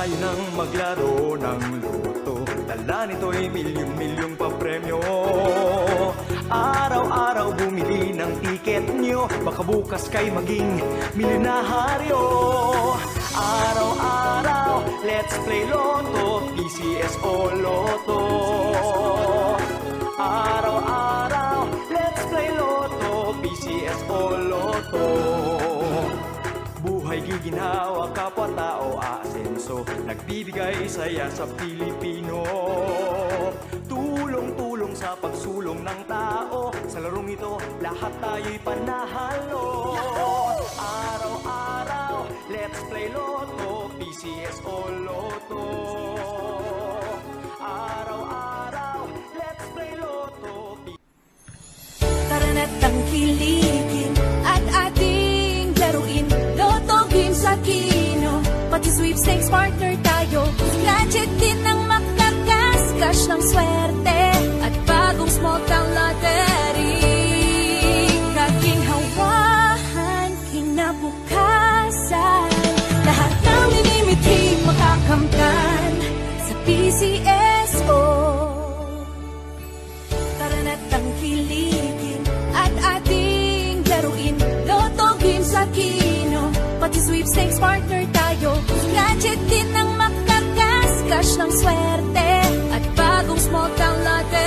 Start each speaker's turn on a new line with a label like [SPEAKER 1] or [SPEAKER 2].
[SPEAKER 1] tayo nang maglaro ng loto. Dala nito'y milyong-milyong papremyo. Araw-araw bumili ng tiket nyo, baka bukas kay maging milyonaryo. Araw-araw, let's play Lotto, PCS o Lotto. Araw-araw, let's play Lotto, PCS o Lotto. Buhay giginhawa, kapwa-tao aasenso, nagbibigay saya sa Pilipino. Tulong-tulong sa pagsulong ng tao, sa larong ito lahat tayo'y panahalo. Araw-araw, let's play Lotto, PCS o Lotto. Araw-araw, let's play Lotto.
[SPEAKER 2] Tara na't tangkilikin at ating laruin Lotto Games Aquino, pati sweepstakes partner tayo. Gadget din ang makakas-cash ng swerte at bagong small town lottery. Kaginhawahan, kinabukasan, lahat ng minimiti makakamtan sa PCSO. Tara na't tangkilikin at ating laruin Lotto Games Aquino, pati sweepstakes partner tayo. Gadget din ang makakas-cash ng swerte at bagong small town lottery.